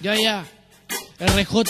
Ya. RJ.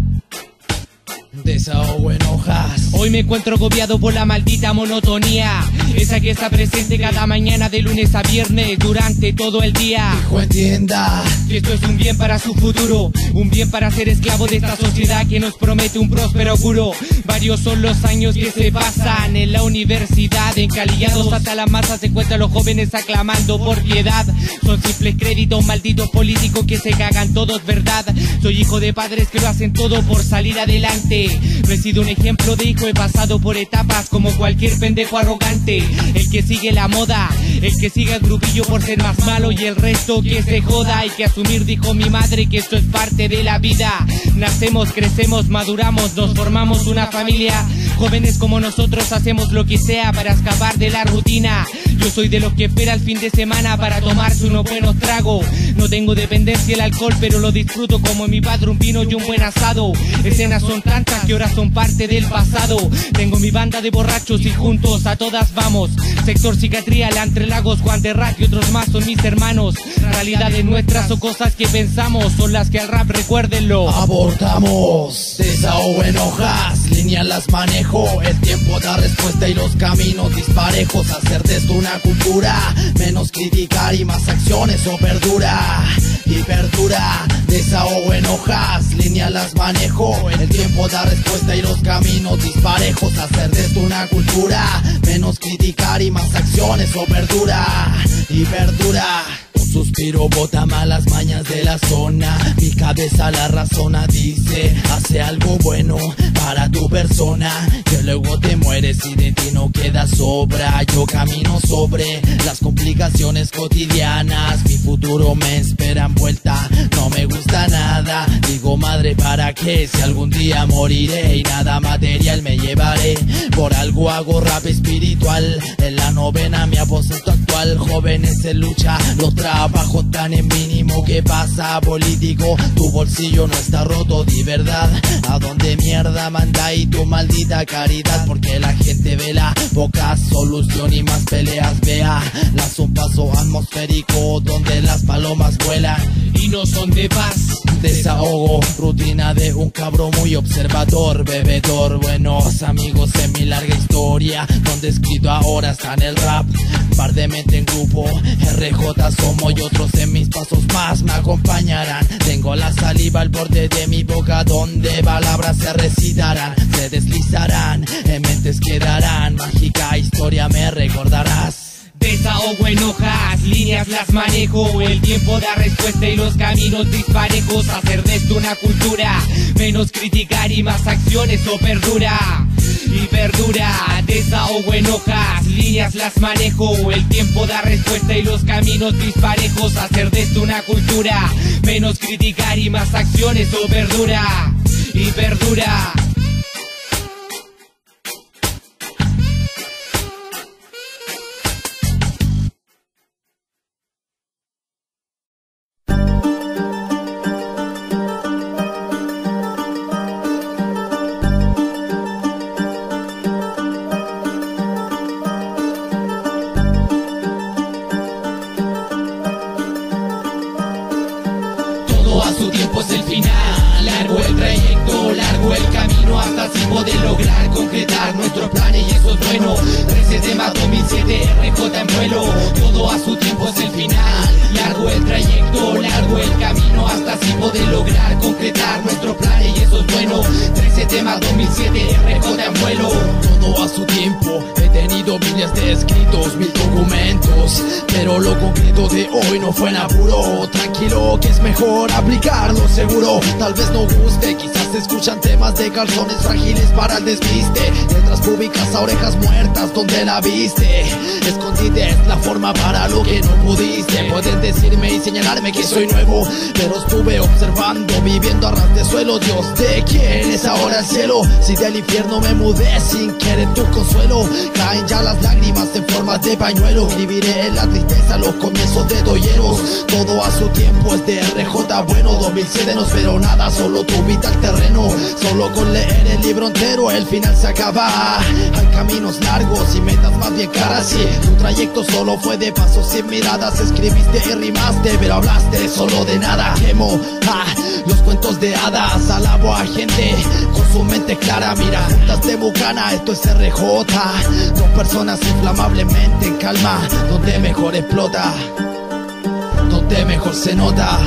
Desahogo en hojas. Hoy me encuentro agobiado por la maldita monotonía, esa que está presente cada mañana de lunes a viernes durante todo el día. Hijo, entienda que esto es un bien para su futuro, un bien para ser esclavo de esta sociedad que nos promete un próspero auguro. Varios son los años que se pasan en la universidad, encalillados hasta la masa se encuentran los jóvenes aclamando por piedad. Son simples créditos malditos políticos que se cagan todos, ¿verdad? Soy hijo de padres que lo hacen todo por salir adelante. No he sido un ejemplo de hijo, he pasado por etapas como cualquier pendejo arrogante. El que sigue la moda, el que sigue el grupillo por ser más malo y el resto que se joda. Hay que asumir, dijo mi madre, que esto es parte de la vida. Nacemos, crecemos, maduramos, nos formamos una familia. Jóvenes como nosotros hacemos lo que sea para escapar de la rutina. Yo soy de los que espera el fin de semana para tomarse unos buenos tragos. No tengo dependencia del alcohol, pero lo disfruto como mi padre, un vino y un buen asado. Escenas son tantas que ahora son parte del pasado. Tengo mi banda de borrachos y juntos a todas vamos. Sector Psiquiatría, Entre Lagos, Juan de Rack y otros más son mis hermanos. Realidades nuestras o cosas que pensamos son las que al rap, recuérdenlo. Abortamos, desahogo en hojas, líneas las manejo. El tiempo da respuesta y los caminos disparejos. Hacer de esto una cultura, menos criticar y más acciones o perdura. Y perdura, desahogo en hojas, líneas las manejo. El tiempo da respuesta y los caminos disparejos. Hacer de esto una cultura, menos criticar y más acciones o perdura. Y perdura. Un suspiro bota malas mañas de la zona. Mi cabeza la razona, dice: hace algo bueno para tu persona, que luego te mueres y de ti no queda sobra. Yo camino sobre las complicaciones cotidianas. Mi futuro me espera envuelta, no me gusta nada. Digo, madre, ¿para qué? Si algún día moriré y nada material me llevaré. Por algo hago rap espiritual. En la novena mi aposento actual. Jóvenes en lucha, lo trabajo tan en mínimo. ¿Qué pasa, político? Tu bolsillo no está roto, de verdad. ¿A dónde mierda manda y tu maldita caridad? Porque la gente vela, poca solución y más peleas. Vea, las un paso atmosférico donde las palomas vuelan y no son de paz. Desahogo, rutina de un cabrón muy observador, bebedor. Buenos amigos en mi larga historia, donde escrito ahora está en el rap. Par de mente en grupo, RJ somos y otros en mis pasos más me acompañarán. Tengo la saliva al borde de mi boca, donde palabras se recitarán, se deslizarán, en mentes quedarán. Mágica historia me recordarás. Desahogo en hojas, líneas las manejo. El tiempo da respuesta y los caminos disparejos. Hacer de esto una cultura, menos criticar y más acciones o perdura. Y perdura, desahogo en hojas, líneas las manejo. El tiempo da respuesta y los caminos disparejos. Hacer de esto una cultura, menos criticar y más acciones o perdura. Y perdura. A su tiempo es el final, largo el trayecto, largo el camino, hasta así poder lograr concretar nuestros planes, y eso es bueno. 13 de marzo 2007, RJ en vuelo. Todo a su tiempo es el final, largo el trayecto, largo el camino, hasta así poder lograr concretar nuestros planes, y eso es bueno. 13 de marzo 2007, RJ en vuelo. Todo a su tiempo, he tenido miles de escritos, 1000 documentos, pero lo concreto de hoy no fue en apuro. Tranquilo, que es mejor aplicarlo seguro. Tal vez no guste, quizás se escuchan temas de calzones frágiles para el despiste. Letras públicas a orejas muertas, donde la viste. Escondite es la forma para lo que no pudiste. Pueden decirme y señalarme que soy nuevo, pero estuve observando, viviendo a ras de suelo. Dios, ¿de quién es ahora el cielo? Si del infierno me mudé sin querer tu consuelo. Caen ya las lágrimas en forma de pañuelo. Escribiré en la tristeza los comienzos de doyeros. Todo a su tiempo es de RJ bueno. 2007 no espero nada, solo tu vida al terreno. Solo con leer el libro entero el final se acaba. Hay caminos largos y metas más bien caras, sí. Tu trayecto solo fue de pasos sin miradas. Escribiste y rimaste, pero hablaste solo de nada. Quemo Los cuentos de hadas, alabo a gente con su mente clara. Mira, juntas de Bucana, esto es RJ. Dos personas inflamablemente en calma, donde mejor explota, donde mejor se nota.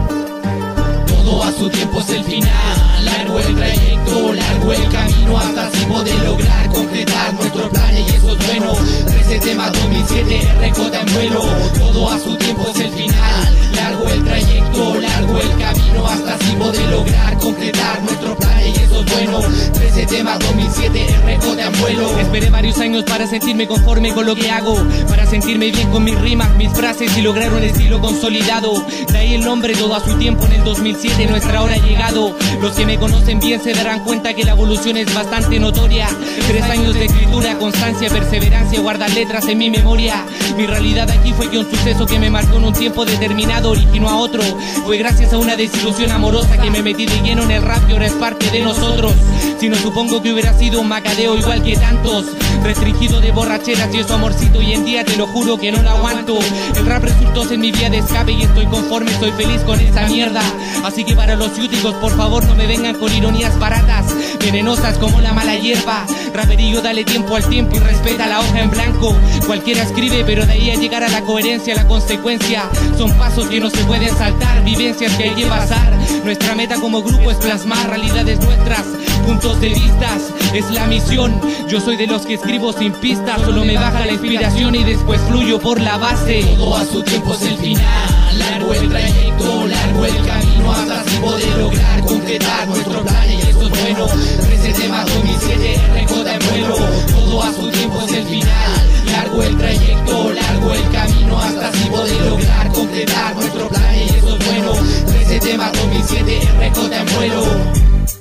Todo a su tiempo es el final, largo el trayecto, largo el camino, hasta así poder lograr concretar nuestro plan, y eso es bueno. 13 temas 2007, RJ en vuelo. Todo a su tiempo es el final, largo el trayecto, largo el camino, hasta así poder lograr concretar nuestro plan, y eso es bueno. 13 temas 2007, RJ en vuelo. Esperé varios años para sentirme conforme con lo que hago, para sentirme bien con mis rimas, mis frases y lograr un estilo consolidado. De ahí el nombre, todo a su tiempo. En el 2007 nuestra hora ha llegado. Los que me conocen bien se darán cuenta que la evolución es bastante notoria. 3 años de escritura, constancia, perseverancia, guardar letras en mi memoria. Mi realidad aquí fue que un suceso que me marcó en un tiempo determinado originó a otro. Fue gracias a una desilusión amorosa que me metí de lleno en el rap y ahora es parte de nosotros. Si no, supongo que hubiera sido un macadeo igual que tantos, restringido de borracheras y eso, amorcito, hoy en día te lo juro que no lo aguanto. El rap resultó ser mi vía de escape y estoy conforme, estoy feliz con esa mierda. Así que para los ciúticos, por favor no me vengan con ironías baratas, venenosas como la mala hierba. Raperillo, dale tiempo al tiempo y respeta la hoja en blanco. Cualquiera escribe, pero de ahí a llegar a la coherencia, la consecuencia son pasos que no se pueden saltar, vivencias que hay que pasar. Nuestra meta como grupo es plasmar realidades nuestras, puntos de vistas, es la misión. Yo soy de los que escribo sin pistas, solo me baja la inspiración y después fluyo por la base. Todo a su tiempo es el final, largo el trayecto, largo el camino, hasta así poder lograr concretar nuestro plan, y eso es bueno. 13 temas 2007, RJ en vuelo. Todo a su tiempo es el final, largo el trayecto, largo el camino, hasta así poder lograr concretar nuestro plan, y eso es bueno. 13 temas 2007, RJ en vuelo.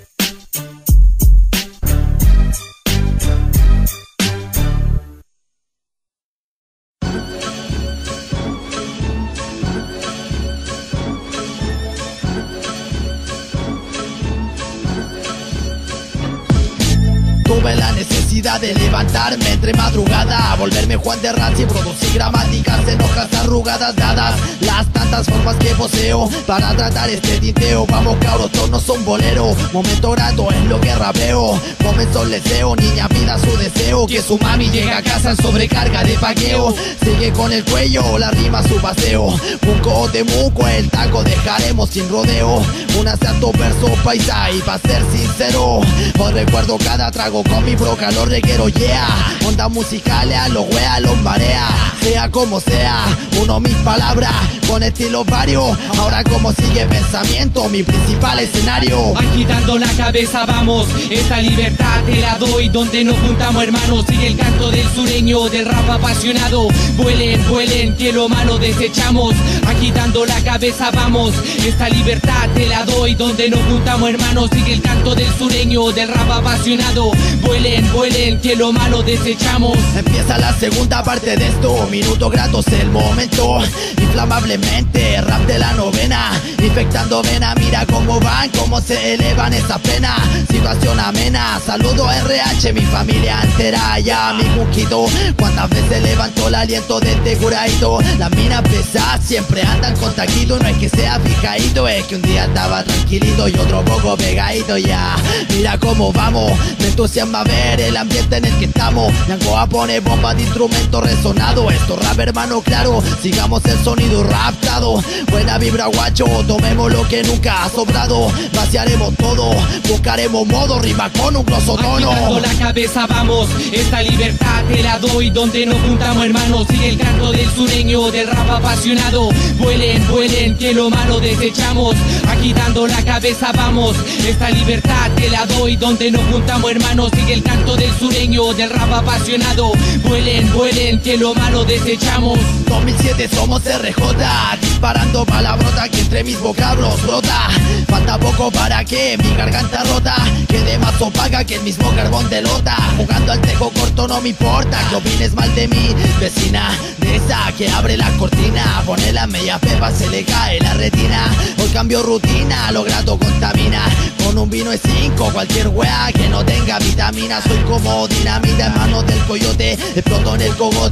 Tuve la necesidad de levantarme entre madrugada, volverme Juan de Rats y producir gramáticas en hojas arrugadas, dadas las tantas formas que poseo para tratar este tinteo. Vamos cabros, tonos son bolero, momento grato es lo que rapeo. Comenzó el deseo, niña pida su deseo, que su mami llega a casa en sobrecarga de paqueo. Sigue con el cuello, la rima su paseo, Bunco de Muco, el taco dejaremos sin rodeo. Un asalto verso paisa y pa' ser sincero, hoy recuerdo cada trago con mi bro, calor reguero, yeah. Onda musical, a los wea, los marea. Sea como sea, uno mis palabras, con estilos varios. Ahora como sigue pensamiento, mi principal escenario. Agitando la cabeza vamos, esta libertad te la doy, donde nos juntamos hermanos. Sigue el canto del sureño, del rap apasionado. Vuelen, vuelen, que lo malo desechamos. Agitando la cabeza vamos, esta libertad te la doy, donde nos juntamos hermanos. Sigue el canto del sureño, del rap apasionado. Vuelen, vuelen, que lo malo desechamos. Empieza la segunda parte de esto, minuto grato es el momento. Inflamablemente, rap de la novena, infectando vena, mira cómo van, cómo se elevan esa pena. Situación amena, saludo RH, mi familia entera, ya mi cuquito. Cuántas veces levantó el aliento de este curadito. Las minas pesadas siempre andan con taquito, no es que sea fijadito, es que un día estaba tranquilito y otro poco pegadito ya. Mira cómo vamos, me entusiasma ver el ambiente en el que estamos. Yangoa pone bomba de instrumento resonado, esto rap hermano claro, sigamos el sonido raptado. Buena vibra guacho, tomemos lo que nunca ha sobrado. Vaciaremos todo, buscaremos modo, rima con un glosotono. Agitando la cabeza vamos, esta libertad te la doy, donde nos juntamos hermanos. Sigue el canto del sureño, del rap apasionado. Vuelen, vuelen, que lo malo desechamos. Agitando la cabeza vamos, esta libertad te la doy, donde nos juntamos hermanos. Sigue el canto del sureño, del rap apasionado. Vuelen, vuelen, que lo malo desechamos. 2007 somos RJ, disparando palabrota que entre mis vocablos brota. Falta poco para que mi garganta rota quede más opaca que el mismo carbón de lota. Jugando al tejo corto no me importa que opines mal de mi vecina, de esa que abre la cortina, pone la media pepa, se le cae la retina. Hoy cambio rutina, lo grato contamina. Con un vino de 5, cualquier wea que no tenga vitamina. Soy como dinamita en manos del coyote, exploto en el cogote.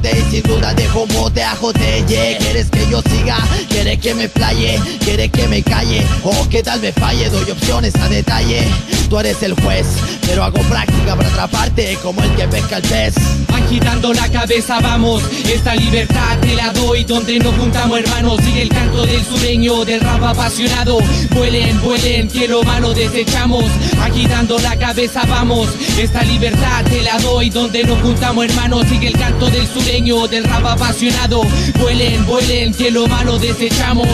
bote y sin duda dejo un bote a jote. Yeah. ¿Quieres que yo siga? ¿Quieres que me playe? ¿Quieres que me calle? O que tal vez falle, doy opciones a detalle. Tú eres el juez, pero hago práctica para atraparte como el que pesca el pez. Agitando la cabeza vamos, esta libertad te la doy, donde nos juntamos hermanos. Sigue el canto del sureño, del rap apasionado. Vuelen, vuelen, que lo malo desechamos. Agitando la cabeza vamos, esta libertad te la doy, donde nos juntamos hermanos. Sigue el canto del sureño, del rap apasionado. Vuelen, vuelen, que lo malo desechamos.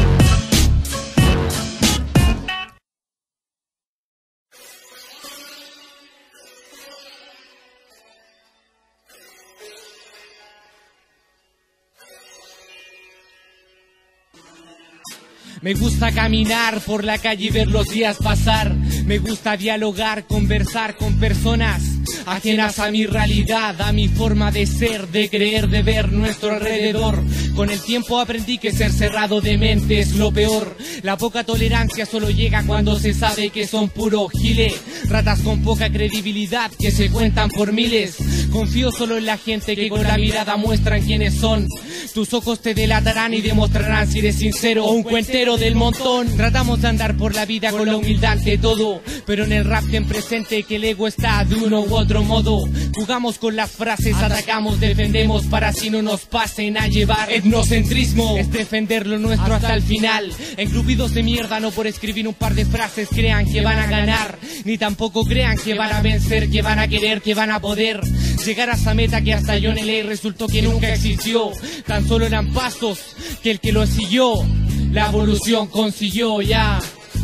Me gusta caminar por la calle y ver los días pasar. Me gusta dialogar, conversar con personas ajenas a mi realidad, a mi forma de ser, de creer, de ver nuestro alrededor. Con el tiempo aprendí que ser cerrado de mente es lo peor. La poca tolerancia solo llega cuando se sabe que son puro gile. Ratas con poca credibilidad que se cuentan por miles. Confío solo en la gente que con la mirada muestran quiénes son. Tus ojos te delatarán y demostrarán si eres sincero o un cuentero del montón. Tratamos de andar por la vida con la humildad ante todo, pero en el rap ten presente que el ego está de uno u otro modo. Jugamos con las frases, atacamos, defendemos para así no nos pasen a llevar. Etnocentrismo es defender lo nuestro hasta el final. Engrupidos de mierda, no por escribir un par de frases crean que van a ganar, ni tampoco crean que van a vencer, que van a querer, que van a poder llegar a esa meta que hasta John L. resultó que nunca existió. Tan solo eran pasos que el que lo siguió la evolución consiguió ya.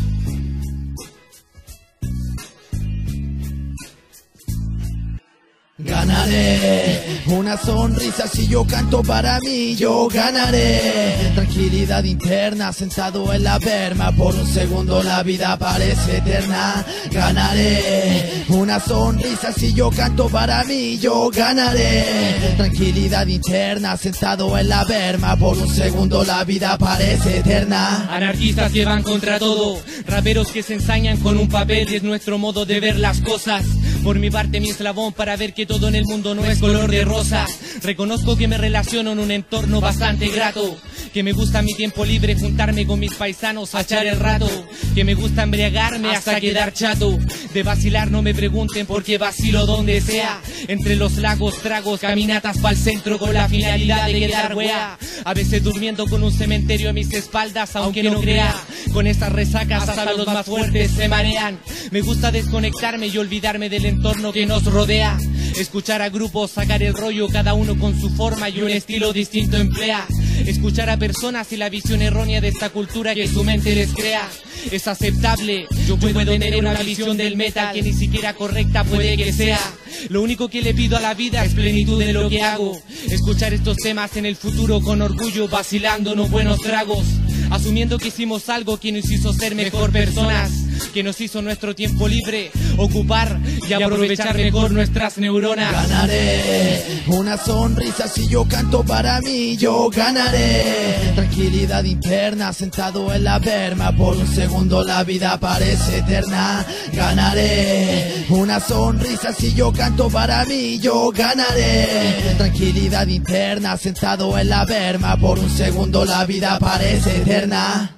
Ganaré una sonrisa si yo canto para mí, yo ganaré tranquilidad interna sentado en la berma. Por un segundo la vida parece eterna. Ganaré una sonrisa si yo canto para mí, yo ganaré tranquilidad interna sentado en la berma. Por un segundo la vida parece eterna. Anarquistas que van contra todo, raperos que se ensañan con un papel y es nuestro modo de ver las cosas. Por mi parte mi eslabón para ver que todo en el mundo no es color de rosa. Reconozco que me relaciono en un entorno bastante grato, que me gusta mi tiempo libre juntarme con mis paisanos a echar el rato, que me gusta embriagarme hasta quedar chato. De vacilar no me pregunten porque vacilo donde sea, entre los lagos, tragos, caminatas pa'l centro con la finalidad de quedar wea. A veces durmiendo con un cementerio a mis espaldas, aunque no crea, con estas resacas hasta los más fuertes se marean. Me gusta desconectarme y olvidarme del entorno que nos rodea, escuchar a grupos, sacar el rollo, cada uno con su forma y un estilo distinto emplea. Escuchar a personas y la visión errónea de esta cultura que su mente les crea. Es aceptable, yo puedo tener una visión del metal que ni siquiera correcta puede que sea. Lo único que le pido a la vida es plenitud de lo que hago. Escuchar estos temas en el futuro con orgullo, vacilando unos buenos tragos, asumiendo que hicimos algo que nos hizo ser mejor personas, que nos hizo nuestro tiempo libre ocupar y aprovechar mejor nuestras neuronas. Ganaré una sonrisa si yo canto para mí, yo ganaré tranquilidad interna sentado en la berma. Por un segundo la vida parece eterna. Ganaré una sonrisa si yo canto para mí, yo ganaré tranquilidad interna sentado en la berma. Por un segundo la vida parece eterna.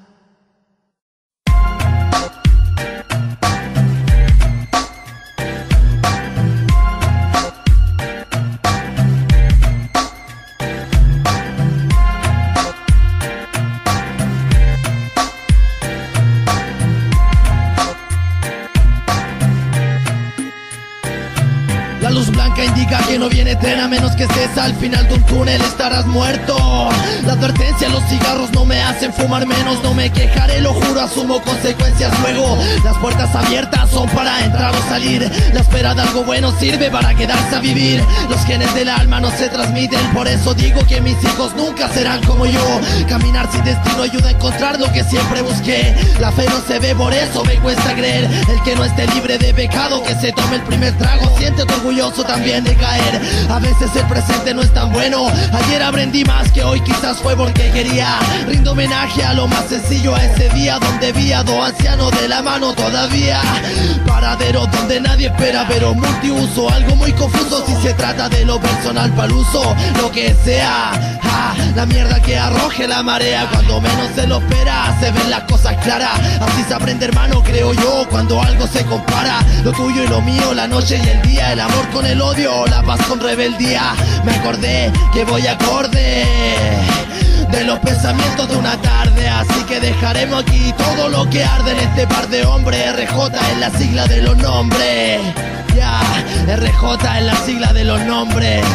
La luz blanca indica que no viene tren, a menos que estés al final de un túnel, estarás muerto. La advertencia, los cigarros no me hacen fumar menos, no me quejaré, lo juro, asumo consecuencias luego. Las puertas abiertas son para entrar o salir, la espera de algo bueno sirve para quedarse a vivir. Los genes del alma no se transmiten, por eso digo que mis hijos nunca serán como yo. Caminar sin destino ayuda a encontrar lo que siempre busqué. La fe no se ve, por eso me cuesta creer. El que no esté libre de pecado, que se tome el primer trago. Siéntete orgulloso también de caer, A veces el presente no es tan bueno. Ayer aprendí más que hoy, quizás fue porque quería. Rindo homenaje a lo más sencillo, a ese día donde vi a dos ancianos de la mano todavía. Paraderos donde nadie espera, pero multiuso, algo muy confuso si se trata de lo personal para el uso, lo que sea. La mierda que arroje la marea, cuando menos se lo espera, se ven las cosas claras. Así se aprende, hermano, creo yo, cuando algo se compara. Lo tuyo y lo mío, la noche y el día, el amor con el odio, la paz con rebeldía. Me acordé que voy acorde de los pensamientos de una tarde, así que dejaremos aquí todo lo que arde en este par de hombres. RJ es la sigla de los nombres, ya, RJ es la sigla de los nombres.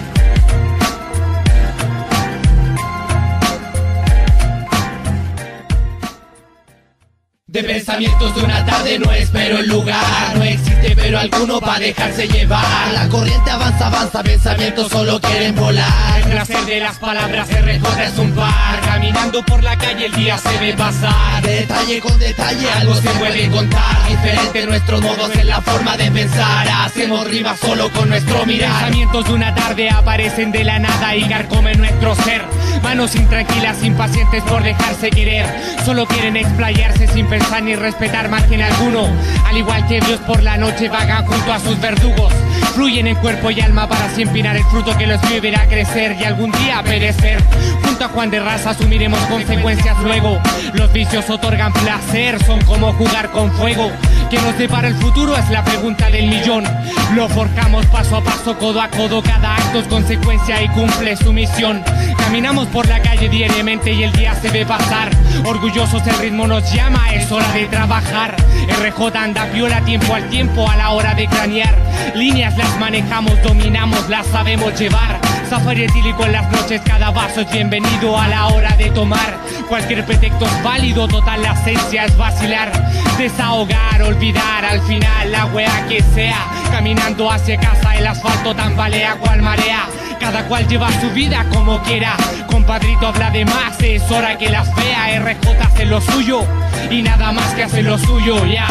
De pensamientos de una tarde no espero el lugar. No existe pero alguno pa' dejarse llevar. La corriente avanza, avanza, pensamientos solo quieren volar. El placer de las palabras, RJ es un par. Caminando por la calle el día se ve pasar. Detalle con detalle algo se puede contar. Diferente nuestros modos en la forma de pensar. Hacemos rimas solo con nuestro mirar. Pensamientos de una tarde aparecen de la nada y carcomen nuestro ser. Manos intranquilas, impacientes por dejarse querer. Solo quieren explayarse sin pensar ni respetar margen alguno. Al igual que Dios por la noche vagan junto a sus verdugos. Fluyen en cuerpo y alma para así empinar el fruto que los vio y verá crecer y algún día perecer. Junto a Juan de Raza asumiremos consecuencias luego. Los vicios otorgan placer, son como jugar con fuego. ¿Qué nos depara el futuro? Es la pregunta del millón. Lo forjamos paso a paso, codo a codo. Cada acto es consecuencia y cumple su misión. Caminamos por la calle diariamente y el día se ve pasar. Orgullosos el ritmo nos llama, es hora de trabajar. RJ anda viola tiempo al tiempo a la hora de cranear. Líneas las manejamos, dominamos, las sabemos llevar. Safari etílico en las noches, cada vaso es bienvenido a la hora de tomar. Cualquier pretexto es válido, total la esencia es vacilar. Desahogar, olvidar, al final la wea que sea. Caminando hacia casa el asfalto tambalea cual marea. Cada cual lleva su vida como quiera. Compadrito habla de más, es hora que las vea. RJ hace lo suyo y nada más que hace lo suyo, ya.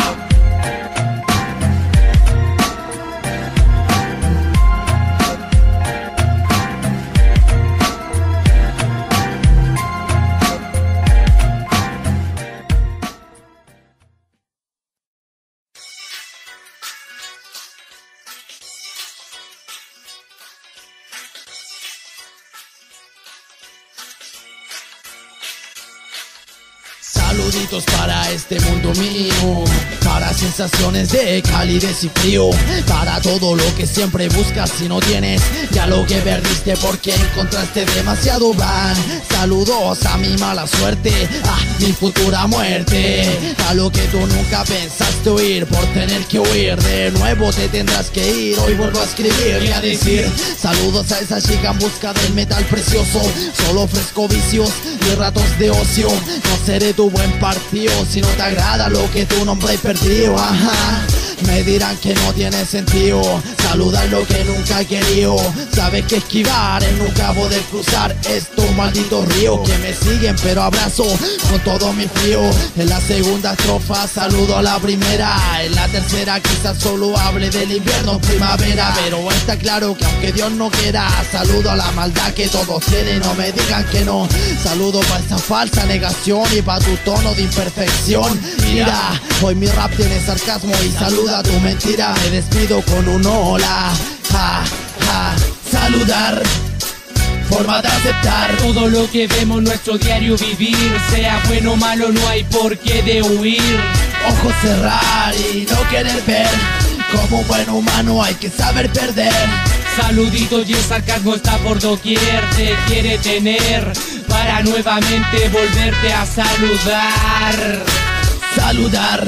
Saluditos para este mundo mío, para sensaciones de calidez y frío, para todo lo que siempre buscas si no tienes ya lo que perdiste porque encontraste demasiado van. Saludos a mi mala suerte, a mi futura muerte, a lo que tú nunca pensaste oír por tener que huir. De nuevo te tendrás que ir, hoy vuelvo a escribir y a decir saludos a esa chica en busca del metal precioso. Solo ofrezco vicios y ratos de ocio, no seré tu buen partido si no te agrada lo que tu nombre he perdido. Ajá, me dirán que no tiene sentido saludar lo que nunca he querido. Sabes que esquivar es nunca poder cruzar estos malditos ríos que me siguen, pero abrazo con todo mi frío. En la segunda estrofa saludo a la primera, en la tercera quizás solo hable del invierno, primavera. Pero está claro que aunque Dios no quiera, saludo a la maldad que todos tienen, no me digan que no. Saludo para esa falsa negación y para tu tono de imperfección. Mira, hoy mi rap tiene sarcasmo y saluda a tu mentira. Me despido con un hola, ja, ja. Saludar, forma de aceptar todo lo que vemos nuestro diario vivir. Sea bueno o malo no hay por qué de huir. Ojos cerrar y no querer ver. Como un buen humano hay que saber perder. Saluditos y el sarcasmo está por doquier. Te quiere tener para nuevamente volverte a saludar. Saludar,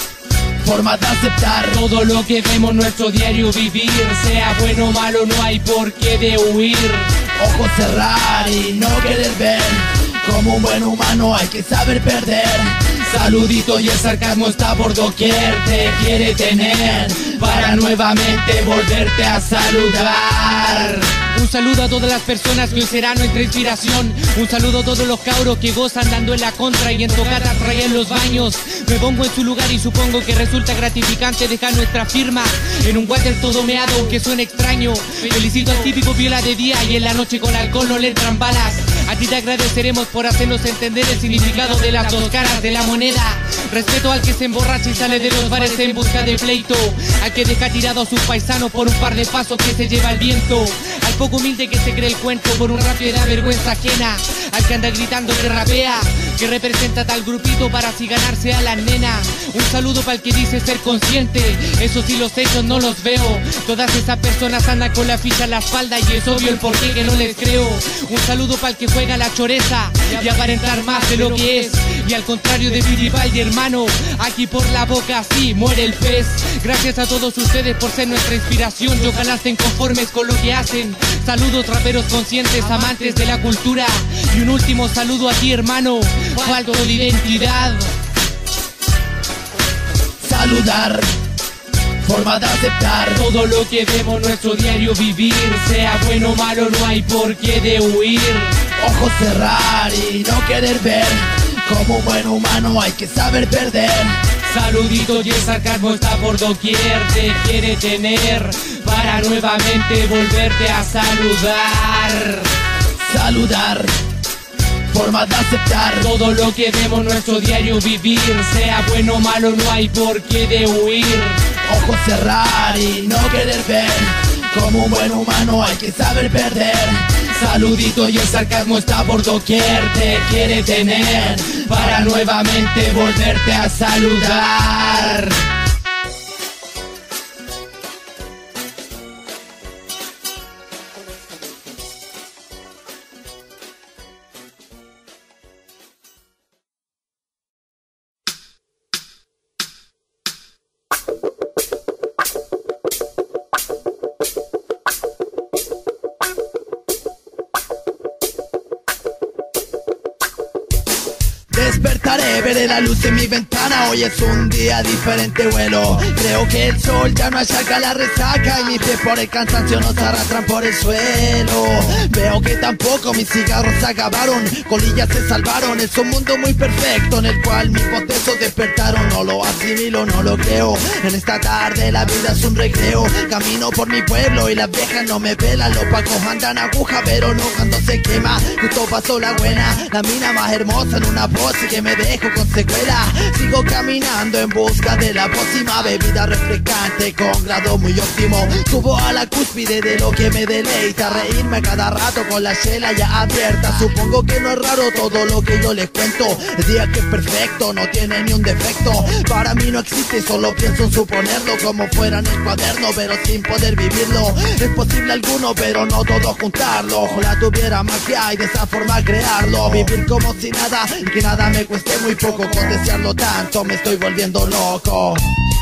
forma de aceptar todo lo que vemos nuestro diario vivir. Sea bueno o malo no hay por qué de huir. Ojos cerrar y no querer ver. Como un buen humano hay que saber perder. Saludito y el sarcasmo está por doquier. Te quiere tener para nuevamente volverte a saludar. Un saludo a todas las personas que hoy serán nuestra inspiración. Un saludo a todos los cabros que gozan dando en la contra y en tocatas traían los baños. Me pongo en su lugar y supongo que resulta gratificante dejar nuestra firma en un water todo meado, aunque suene extraño. Felicito al típico viola de día y en la noche con alcohol no le entran balas. A ti te agradeceremos por hacernos entender el significado de las dos caras de la moneda. Respeto al que se emborracha y sale de los bares en busca de pleito, al que deja tirado a sus paisanos por un par de pasos que se lleva el viento, al poco humilde que se cree el cuento por un rap que da vergüenza ajena, al que anda gritando que rapea, que representa tal grupito para así ganarse a la nena. Un saludo para el que dice ser consciente, eso sí los hechos no los veo. Todas esas personas andan con la ficha en la espalda y es obvio el porqué que no les creo. Un saludo para el que juega la choreza y aparentar más de lo que es, y al contrario de Fittipaldi, hermano, aquí por la boca así muere el pez. Gracias a todos ustedes por ser nuestra inspiración y ojalá estén conformes con lo que hacen. Saludos raperos conscientes, amantes de la cultura, y un último saludo a ti, hermano, falto de identidad. Saludar, forma de aceptar todo lo que vemos nuestro diario vivir, sea bueno o malo no hay por qué de huir. Ojos cerrar y no querer ver, como un buen humano hay que saber perder. Saluditos y el sarcasmo está por doquier, te quiere tener para nuevamente volverte a saludar. Saludar, forma de aceptar todo lo que vemos nuestro diario vivir, sea bueno o malo no hay por qué de huir. Ojos cerrar y no querer ver, como un buen humano hay que saber perder. Saludito y el sarcasmo está por doquier, te quiere tener para nuevamente volverte a saludar. Despertaré, veré la luz en mi ventana. Hoy es un día diferente, vuelo. Creo que el sol ya no achaca la resaca y mis pies por el cansancio nos arrastran por el suelo. Veo que tampoco mis cigarros se acabaron, colillas se salvaron. Es un mundo muy perfecto en el cual mis potezos despertaron. No lo asimilo, no lo creo. En esta tarde la vida es un recreo. Camino por mi pueblo y las viejas no me pelan. Los pacos andan aguja pero no cuando se quema. Justo pasó la buena, la mina más hermosa en una voz y que me dejo con secuela. Sigo caminando en busca de la próxima bebida refrescante con grado muy óptimo. Subo a la cúspide de lo que me deleita, reírme cada rato con la chela ya abierta. Supongo que no es raro todo lo que yo les cuento. El día que es perfecto, no tiene ni un defecto. Para mí no existe, solo pienso en suponerlo como fuera en el cuaderno, pero sin poder vivirlo. Es posible alguno, pero no todo juntarlo. Ojalá tuviera magia y de esa forma crearlo. Vivir como si nada y que nada me cueste muy poco. Con desearlo tanto me estoy volviendo loco.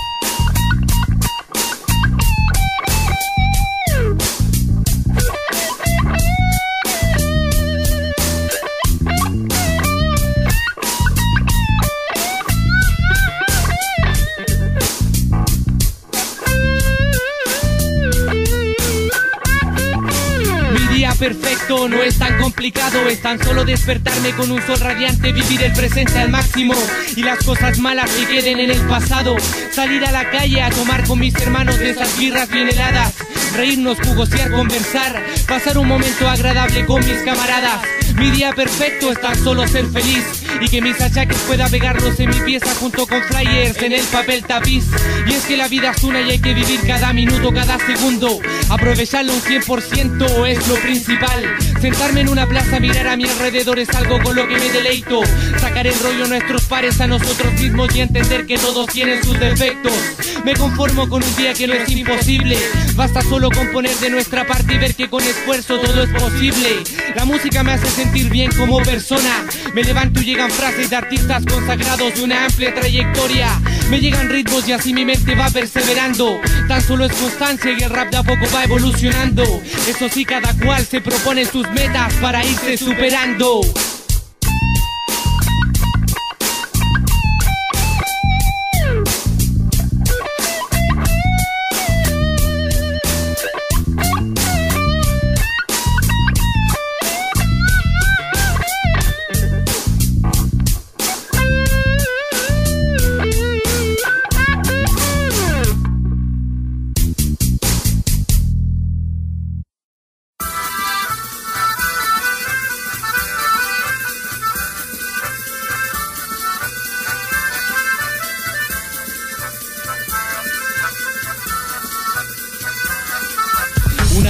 Perfecto, no es tan complicado, es tan solo despertarme con un sol radiante, vivir el presente al máximo y las cosas malas que queden en el pasado. Salir a la calle a tomar con mis hermanos de esas birras bien heladas, reírnos, jugosear, conversar, pasar un momento agradable con mis camaradas. Mi día perfecto es tan solo ser feliz y que mis achaques pueda pegarlos en mi pieza junto con flyers en el papel tapiz. Y es que la vida es una y hay que vivir cada minuto, cada segundo, aprovecharlo un 100% es lo principal. Sentarme en una plaza, mirar a mi alrededor es algo con lo que me deleito. Sacar el rollo a nuestros pares, a nosotros mismos y entender que todos tienen sus defectos. Me conformo con un día que no es imposible, basta solo con poner de nuestra parte y ver que con esfuerzo todo es posible. La música me hace sentir bien como persona, me levanto y llegan frases de artistas consagrados de una amplia trayectoria. Me llegan ritmos y así mi mente va perseverando. Tan solo es constancia y el rap de a poco va evolucionando. Eso sí, cada cual se propone sus metas para irse superando.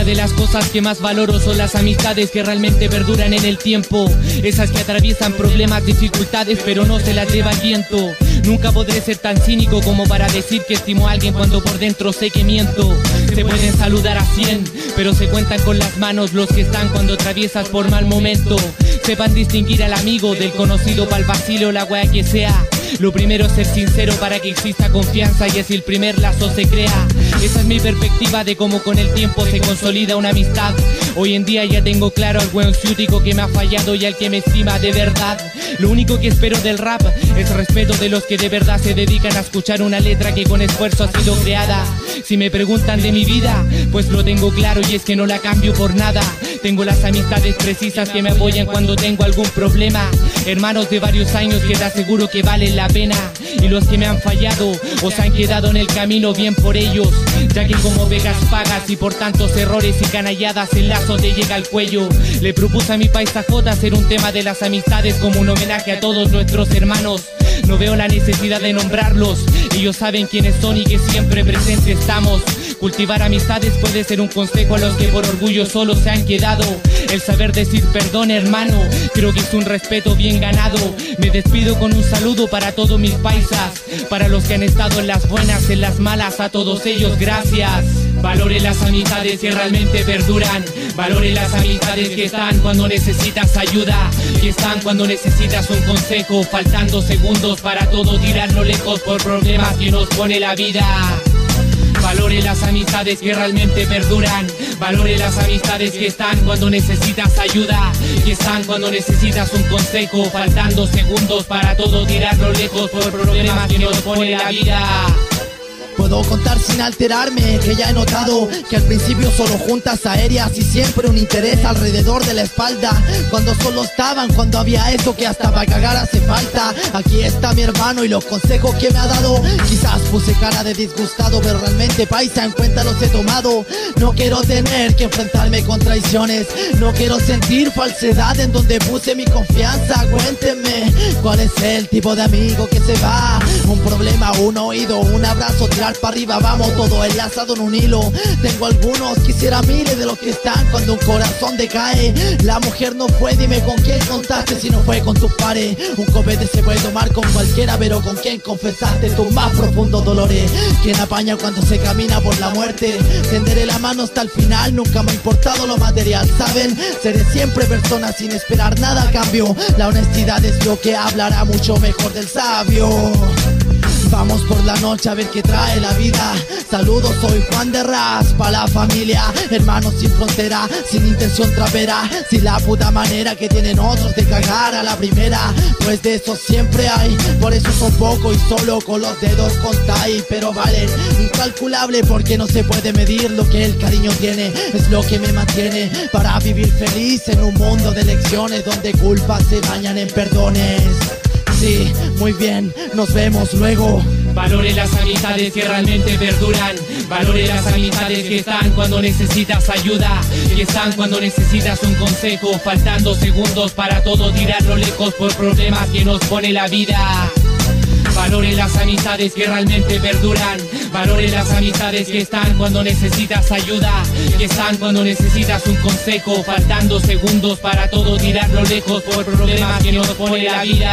de las cosas que más valoro son las amistades que realmente perduran en el tiempo. Esas que atraviesan problemas, dificultades, pero no se las lleva el viento. Nunca podré ser tan cínico como para decir que estimo a alguien cuando por dentro sé que miento. Se pueden saludar a 100, pero se cuentan con las manos los que están cuando atraviesas por mal momento. Sepan distinguir al amigo del conocido pa'l vacilo o la wea que sea. Lo primero es ser sincero para que exista confianza y así el primer lazo se crea. Esa es mi perspectiva de cómo con el tiempo se consolida una amistad. Hoy en día ya tengo claro al weón ciútico que me ha fallado y al que me estima de verdad. Lo único que espero del rap es respeto de los que de verdad se dedican a escuchar una letra que con esfuerzo ha sido creada. Si me preguntan de mi vida, pues lo tengo claro y es que no la cambio por nada. Tengo las amistades precisas que me apoyan cuando tengo algún problema. Hermanos de varios años que te aseguro que valen la pena. Y los que me han fallado o se han quedado en el camino, bien por ellos, ya que como pegas pagas y por tantos errores y canalladas el lazo te llega al cuello. Le propuse a mi paisa J hacer un tema de las amistades como un homenaje a todos nuestros hermanos. No veo la necesidad de nombrarlos, ellos saben quiénes son y que siempre presentes estamos. Cultivar amistades puede ser un consejo a los que por orgullo solo se han quedado. El saber decir perdón, hermano, creo que es un respeto bien ganado. Me despido con un saludo para todos mis paisas, para los que han estado en las buenas, en las malas, a todos ellos gracias. Valore las amistades que realmente perduran. Valore las amistades que están cuando necesitas ayuda, que están cuando necesitas un consejo, faltando segundos para todo tirarlo lejos por problemas que nos pone la vida. Valore las amistades que realmente perduran. Valore las amistades que están cuando necesitas ayuda, que están cuando necesitas un consejo, faltando segundos para todo tirarlo lejos por problemas que nos pone la vida. Puedo contar sin alterarme, que ya he notado que al principio solo juntas aéreas y siempre un interés alrededor de la espalda. Cuando solo estaban, cuando había eso que hasta para cagar hace falta. Aquí está mi hermano y los consejos que me ha dado. Quizás puse cara de disgustado, pero realmente paisa en cuenta los he tomado. No quiero tener que enfrentarme con traiciones, no quiero sentir falsedad en donde puse mi confianza. Cuéntenme, ¿cuál es el tipo de amigo que se va? Un problema, un oído, un abrazo, tirar para arriba, vamos, todo enlazado en un hilo. Tengo algunos, quisiera miles de los que están cuando un corazón decae. La mujer no fue, dime con quién contaste si no fue con tus pares. Un copete se puede tomar con cualquiera, pero con quién confesaste tus más profundos dolores. Quien apaña cuando se camina por la muerte. Tenderé la mano hasta el final, nunca me ha importado lo material, ¿saben? Seré siempre persona sin esperar nada a cambio. La honestidad es lo que hablará mucho mejor del sabio. Vamos por la noche a ver qué trae la vida. Saludos, soy Juan de Ras, pa' la familia, hermanos sin frontera, sin intención trapera, sin la puta manera que tienen otros de cagar a la primera. Pues de eso siempre hay, por eso son pocos y solo con los dedos contáis. Pero valen incalculable porque no se puede medir lo que el cariño tiene. Es lo que me mantiene para vivir feliz en un mundo de lecciones donde culpas se bañan en perdones. Sí, muy bien, nos vemos luego. Valore las amistades que realmente perduran. Valore las amistades que están cuando necesitas ayuda, que están cuando necesitas un consejo, faltando segundos para todo tirarlo lejos por problemas que nos pone la vida. Valore las amistades que realmente perduran. Valore las amistades que están cuando necesitas ayuda, que están cuando necesitas un consejo, faltando segundos para todo tirarlo lejos por problemas que nos pone la vida.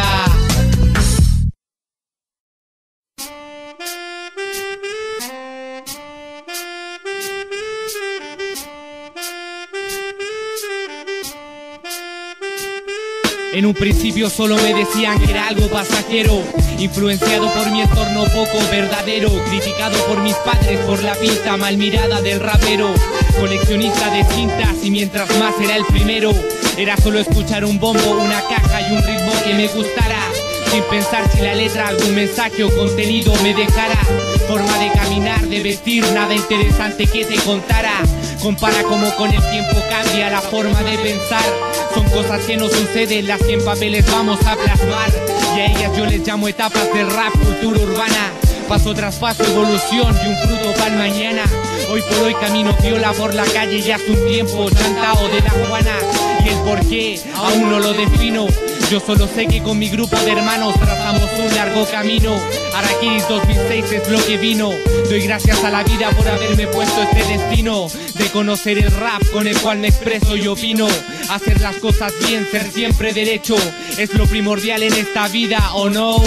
En un principio solo me decían que era algo pasajero, influenciado por mi entorno poco verdadero, criticado por mis padres por la pinta mal mirada del rapero, coleccionista de cintas y mientras más era el primero, era solo escuchar un bombo, una caja y un ritmo que me gustara, sin pensar si la letra algún mensaje o contenido me dejara. Forma de caminar, de vestir, nada interesante que te contara. Compara como con el tiempo cambia la forma de pensar. Son cosas que no suceden, las que en papeles vamos a plasmar. Y a ellas yo les llamo etapas del rap, cultura urbana. Paso tras paso, evolución y un fruto para el mañana. Hoy por hoy camino viola por la calle y hace un tiempo chantao de la Juana. Y el porqué aún no lo defino. Yo solo sé que con mi grupo de hermanos trazamos un largo camino. Araquiris 2006 es lo que vino. Doy gracias a la vida por haberme puesto este destino de conocer el rap con el cual me expreso y opino. Hacer las cosas bien, ser siempre derecho, es lo primordial en esta vida, ¿o no?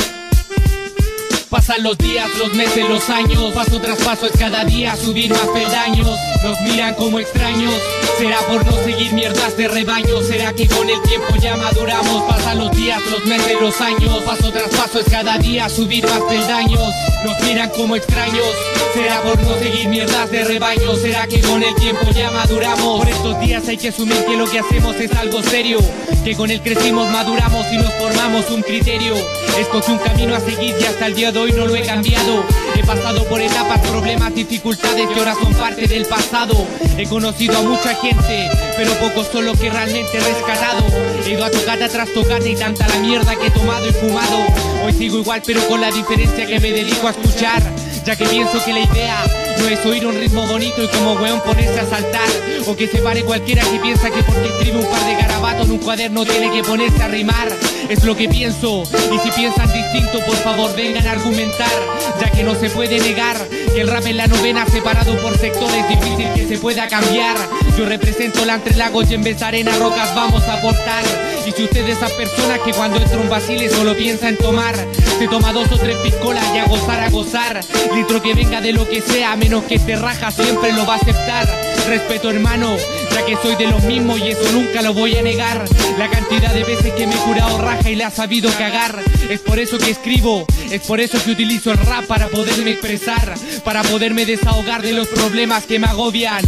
Pasan los días, los meses, los años, paso tras paso es cada día subir más peldaños. Nos miran como extraños, será por no seguir mierdas de rebaño. Será que con el tiempo ya maduramos. Pasan los días, los meses, los años, paso tras paso es cada día subir más peldaños. Nos miran como extraños, será por no seguir mierdas de rebaño. Será que con el tiempo ya maduramos. Por estos días hay que asumir que lo que hacemos es algo serio, que con él crecimos, maduramos y nos formamos un criterio. Esto es un camino a seguir y hasta el día de hoy no lo he cambiado. He pasado por etapas, problemas, dificultades que ahora son parte del pasado. He conocido a mucha gente, pero pocos son los que realmente he rescatado. He ido a tocata tras tocata y tanta la mierda que he tomado y fumado. Hoy sigo igual pero con la diferencia que me dedico a escuchar, ya que pienso que la idea no es oír un ritmo bonito y como weón ponerse a saltar, o que se pare cualquiera que piensa que porque escribe un par de garabatos en un cuaderno tiene que ponerse a rimar. Es lo que pienso, y si piensan distinto por favor vengan a argumentar, ya que no se puede negar que el rap en la novena separado por sectores difícil que se pueda cambiar. Yo represento la entre lagos y en vez de arena rocas vamos a aportar. Y si usted es esa persona que cuando entra un vacile solo piensa en tomar, se toma 2 o 3 piscolas y a gozar, a gozar. Litro que venga de lo que sea, menos que te raja siempre lo va a aceptar. Respeto hermano, ya que soy de los mismos y eso nunca lo voy a negar. La cantidad de veces que me he curado raja y le ha sabido cagar. Es por eso que escribo, es por eso que utilizo el rap para poderme expresar, para poderme desahogar de los problemas que me agobian.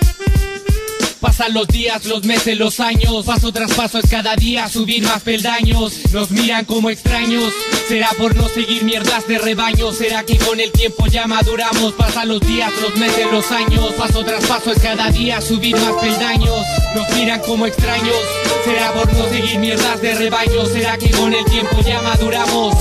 Pasan los días, los meses, los años, paso tras paso es cada día subir más peldaños. Nos miran como extraños, será por no seguir mierdas de rebaño. Será que con el tiempo ya maduramos. Pasan los días, los meses, los años, paso tras paso es cada día subir más peldaños. Nos miran como extraños, será por no seguir mierdas de rebaño. Será que con el tiempo ya maduramos.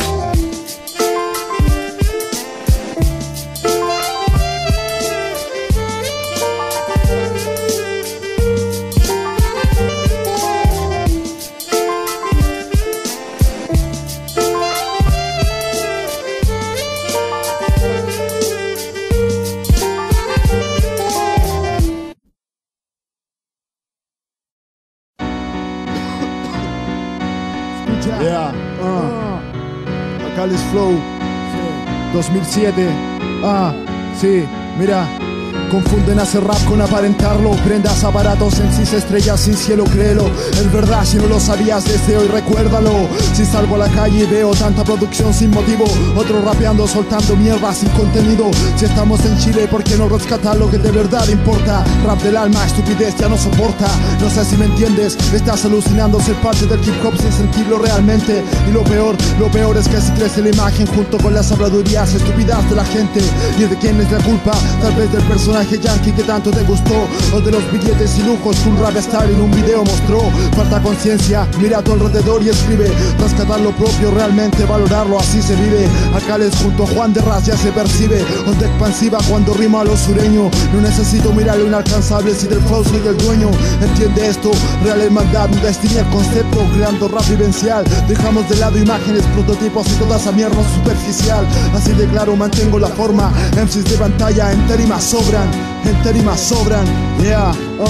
Yeah, Arcalis Flow 2007. Sí, mira. Confunden hacer rap con aparentarlo. Prendas, aparatos, MCs, estrellas sin cielo, créelo. Es verdad, si no lo sabías desde hoy recuérdalo. Si salgo a la calle y veo tanta producción sin motivo, otros rapeando, soltando mierda sin contenido. Si estamos en Chile, ¿por qué no rescatar lo que de verdad importa? Rap del alma, estupidez ya no soporta. No sé si me entiendes, estás alucinando ser parte del hip hop sin sentirlo realmente. Y lo peor es que si crece la imagen junto con las habladurías estúpidas de la gente. ¿Y de quién es la culpa? Tal vez del personaje yankee que tanto te gustó, o de los billetes y lujos que un rap star en un video mostró. Falta conciencia, mira a tu alrededor y escribe. Rescatar lo propio, realmente valorarlo, así se vive. Arcalis junto a Juan de Ras ya se percibe. Onda expansiva cuando rima a lo sureño. No necesito mirar lo inalcanzable si del flow soy el dueño. Entiende esto, real hermandad, un destino el concepto, creando rap vivencial. Dejamos de lado imágenes, prototipos y toda esa mierda superficial. Así de claro mantengo la forma. MCs de pantalla en tarima sobran. En tarima sobran, yeah,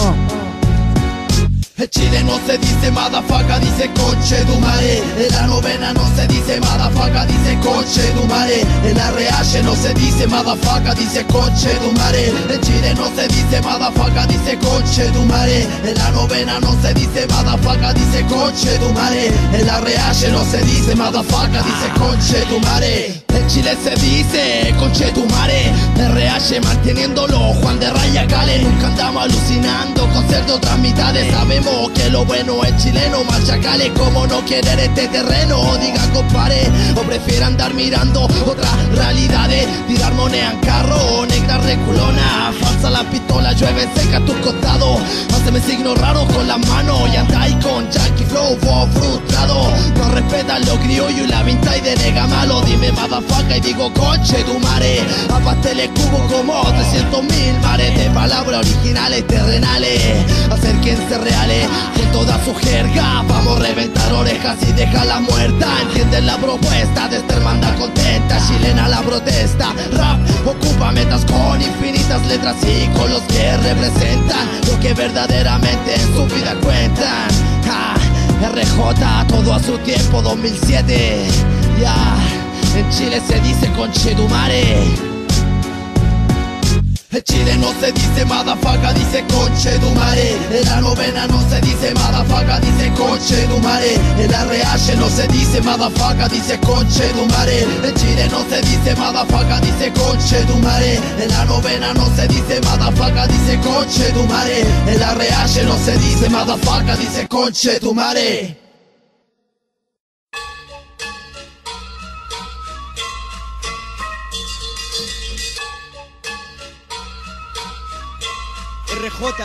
En Chile no se dice motherfucker, dice coche tu madre. En la novena no se dice motherfucker, dice coche tu madre. En la RH no se dice motherfucker, dice coche tu madre. En Chile no se dice motherfucker, dice coche tu madre. En la novena no se dice motherfucker, dice coche tu madre. En la RH no se dice motherfucker, dice coche tu madre. En Chile se dice coche tu madre. RH manteniéndolo, Juan de Raya Cale. Nunca andamos alucinando con ser de otras mitades. Sabemos que lo bueno es chileno, machacales como no querer este terreno. Diga compare, o prefiere andar mirando otras realidades. Tirar moneda en carro, negra reculona. Falsa la pistola, llueve seca a tu costado. Haceme signos raros con las manos y anda ahí con Yankee Flow, frustrado. No respeto respetan lo criollo y la vinta y denega malo. Dime madafaca y digo conche tu mare. A pasteles cubo como 300.000 mares de palabras originales terrenales. Acérquense reales con toda su jerga. Vamos a reventar orejas y dejarla muerta. Entienden la propuesta de esta hermandad contenta. Chilena la protesta. Rap ocupa metas con infinitas letras y con los que representan lo que verdaderamente en su vida cuentan. RJ, todo a su tiempo, 2007. Ya, en Chile se dice conchetumare. En Chile no se dice madafaca, dice conchetumare. En la novena no se dice madafaca, dice conchetumare. En la RH no se dice madafaca, dice conchetumare. En Chile no se dice madafaca, dice conchetumare. En la novena no se dice madafaca, dice conchetumare. En la RH no se dice madafaca, dice conchetumare. RJ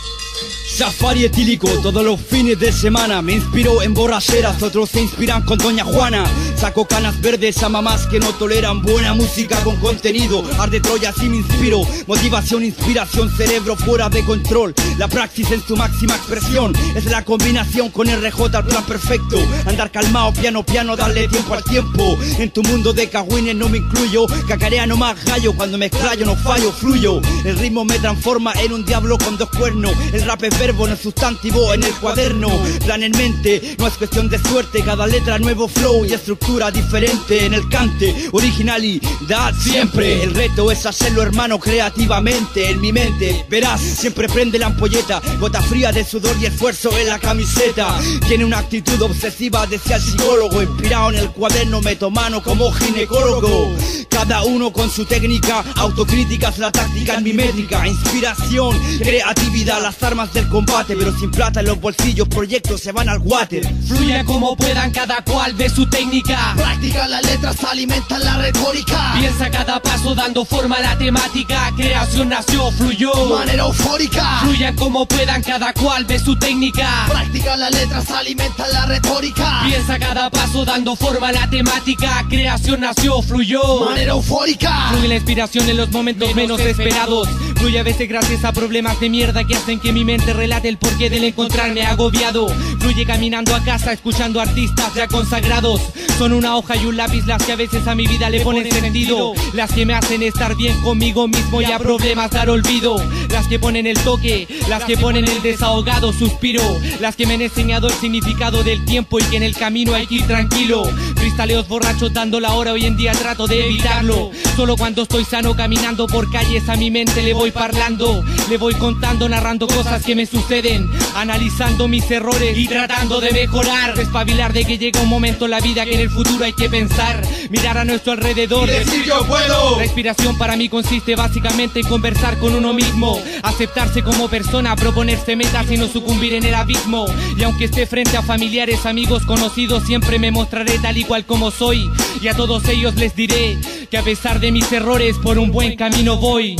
Safari etílico todos los fines de semana. Me inspiro en borracheras, otros se inspiran con Doña Juana. Saco canas verdes a mamás que no toleran buena música con contenido. Arde Troya así me inspiro. Motivación, inspiración, cerebro fuera de control. La praxis en su máxima expresión es la combinación con RJ, el plan perfecto. Andar calmado, piano, piano, darle tiempo al tiempo. En tu mundo de cagüines no me incluyo. Cacarea no más gallo, cuando me explayo no fallo, fluyo. El ritmo me transforma en un diablo con dos cuernos. El rap es verbo, no es sustantivo en el cuaderno. Plan en mente, no es cuestión de suerte. Cada letra nuevo flow y estructura diferente en el cante. Originalidad siempre. El reto es hacerlo, hermano, creativamente. En mi mente, verás, siempre prende la ampolleta. Gota fría de sudor y esfuerzo en la camiseta. Tiene una actitud obsesiva, decía el psicólogo. Inspirado en el cuaderno, meto mano como ginecólogo. Cada uno con su técnica, autocríticas, la táctica en mi métrica. Inspiración, creatividad, las armas del combate. Pero sin plata en los bolsillos, proyectos se van al water. Fluyan como puedan, cada cual de su técnica. Practica las letras, alimentan la retórica. Piensa cada paso dando forma a la temática. Creación nació, fluyó. Manera eufórica. Fluyan como puedan, cada cual de su técnica. Practica las letras, alimentan la retórica. Piensa cada paso dando forma a la temática. Creación nació, fluyó. Manera eufórica. Fluye la inspiración en los momentos menos esperados. Fluye a veces gracias a problemas de mierda que hacen que mi mente relate el porqué del encontrarme agobiado. Fluye caminando a casa, escuchando artistas ya consagrados. Son una hoja y un lápiz las que a veces a mi vida le ponen sentido. Las que me hacen estar bien conmigo mismo y a problemas dar olvido. Las que ponen el toque, las que ponen el desahogado suspiro. Las que me han enseñado el significado del tiempo y que en el camino hay que ir tranquilo. Cristaleos borrachos dando la hora, hoy en día trato de evitarlo. Solo cuando estoy sano caminando por calles a mi mente le voy parlando. Le voy contando, narrando cosas que me suceden. Analizando mis errores y tratando de mejorar. Despabilar de que llega un momento en la vida que en el futuro hay que pensar. Mirar a nuestro alrededor y decir yo puedo. La inspiración para mí consiste básicamente en conversar con uno mismo. Aceptarse como persona, proponerse metas y no sucumbir en el abismo. Y aunque esté frente a familiares, amigos, conocidos, siempre me mostraré tal y cual como soy. Y a todos ellos les diré que a pesar de mis errores por un buen camino voy.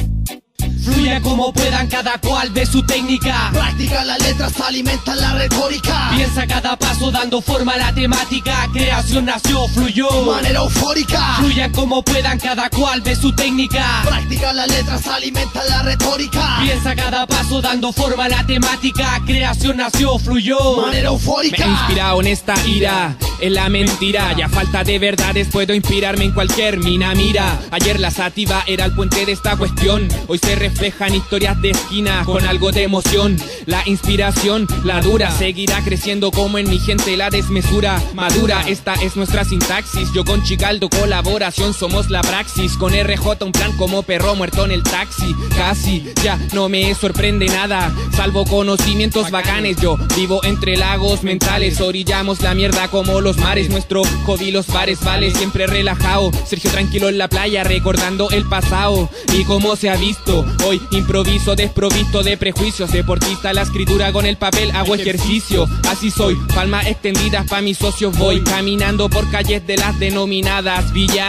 Fluya como puedan, cada cual de su técnica. Practica las letras, alimentan la retórica. Piensa cada paso dando forma a la temática. Creación nació, fluyó. Manera eufórica. Fluyan como puedan, cada cual de su técnica. Practica las letras, alimentan la retórica. Piensa cada paso dando forma a la temática. Creación nació, fluyó. Manera eufórica. Me he inspirado en esta ira, en la mentira. Ya falta de verdades, puedo inspirarme en cualquier mina. Mira, ayer la sativa era el puente de esta cuestión. Hoy se reflejan historias de esquina con algo de emoción. La inspiración, la dura, seguirá creciendo como en mi gente la desmesura madura. Esta es nuestra sintaxis, yo con Chicaldo colaboración somos la praxis. Con RJ un plan como perro muerto en el taxi. Casi ya no me sorprende nada, salvo conocimientos bacanes. Yo vivo entre lagos mentales, orillamos la mierda como los mares. Nuestro hobby los bares vale, siempre relajado. Sergio tranquilo en la playa recordando el pasado. Y como se ha visto, hoy improviso desprovisto de prejuicios. Deportista la escritura, con el papel hago ejercicio. Así soy, palmas extendidas pa' mis socios voy. Caminando por calles de las denominadas villas.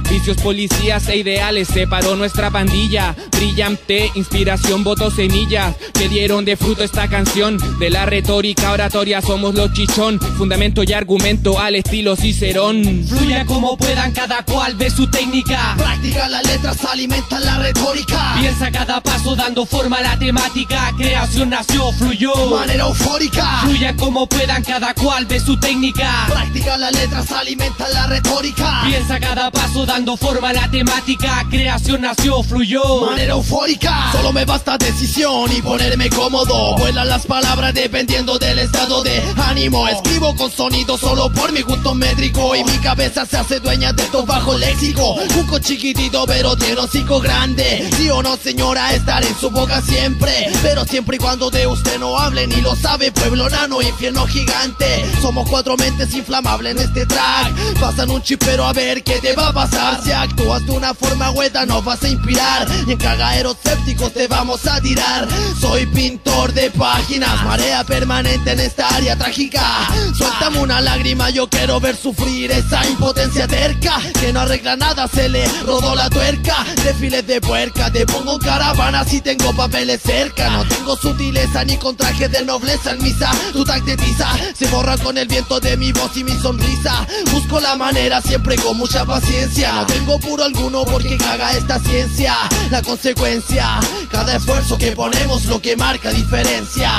Vicios, policías e ideales separó nuestra pandilla. Brillante inspiración, voto semillas que dieron de fruto esta canción. De la retórica oratoria somos los chichón, fundamento y argumento al estilo Cicerón. Fluyan como puedan, cada cual ve su técnica. Practica las letras, alimenta la retórica. Piensa cada paso dando forma a la temática. Creación nació, fluyó. Manera eufórica. Fluyan como puedan, cada cual ve su técnica. Practica las letras, alimenta la retórica. Piensa cada paso dando forma a la temática. Creación nació, fluyó. Manera eufórica. Solo me basta decisión y ponerme cómodo. Vuelan las palabras dependiendo del estado de ánimo. Escribo con sonido solo por mi gusto métrico y mi cabeza se hace dueña de todo bajo léxico. Cuco chiquitito pero tiene hocico grande. Sí o no señora, estaré en su boca siempre, pero siempre y cuando de usted no hable. Ni lo sabe pueblo nano, infierno gigante. Somos 4 mentes inflamables en este track. Pasan un chipero a ver qué te va a pasar. Si actúas de una forma hueta nos vas a inspirar y en cagaderos sépticos te vamos a tirar. Soy pintor de páginas, marea permanente en esta área trágica. Suéltame una lágrima, yo quiero ver sufrir esa impotencia terca que no arregla nada, se le rodó la tuerca. Desfiles de puerca, te pongo en caravana si tengo papeles cerca. No tengo sutileza ni con traje de nobleza en misa. Tu tactetiza se borra con el viento de mi voz y mi sonrisa. Busco la manera siempre con mucha paciencia. No tengo puro alguno porque caga esta ciencia. La consecuencia, cada esfuerzo que ponemos lo que marca diferencia.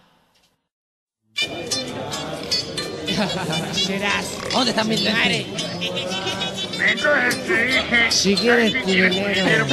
¿Dónde están mis lentes? Entonces te dije, Si quieres tu dinero.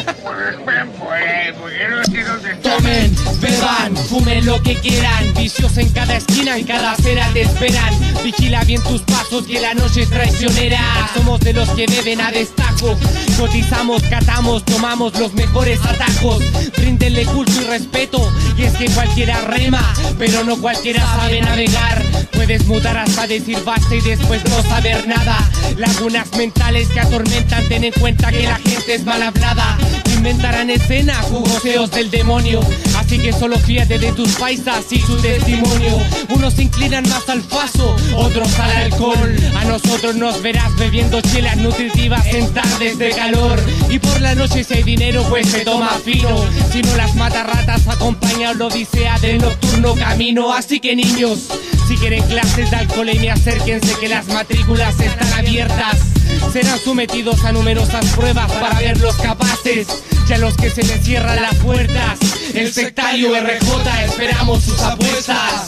Tomen, Beban, fumen lo que quieran. Vicios en cada esquina, en cada acera te esperan. Vigila bien tus pasos que la noche es traicionera. Somos de los que beben a destajo. Cotizamos, catamos, tomamos los mejores atajos. Bríndenle culto y respeto. Y es que cualquiera rema, pero no cualquiera sabe navegar. Puedes mudar hasta decir basta y después no saber nada. Lagunas mentales que atormentan, ten en cuenta que la gente es mal hablada. Inventarán escena, jugoseos del demonio. Así que solo fíjate de tus paisas y su testimonio. Unos se inclinan más al paso, otros al alcohol. A nosotros nos verás bebiendo chelas nutritivas en tardes de calor. Y por la noche si hay dinero pues se toma fino. Si no las matarratas acompaña la odisea del nocturno camino. Así que niños, si quieren clases de alcoholemia acérquense que las matrículas están abiertas. Serán sometidos a numerosas pruebas para verlos capaces. Y a los que se les cierran las puertas, el sectario RJ esperamos sus apuestas.